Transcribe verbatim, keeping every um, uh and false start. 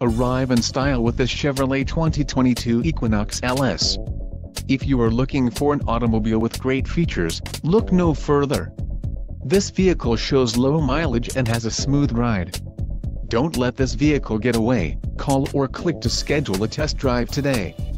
Arrive in style with the Chevrolet twenty twenty-two Equinox L S. If you are looking for an automobile with great features, look no further. This vehicle shows low mileage and has a smooth ride. Don't let this vehicle get away. Call or click to schedule a test drive today.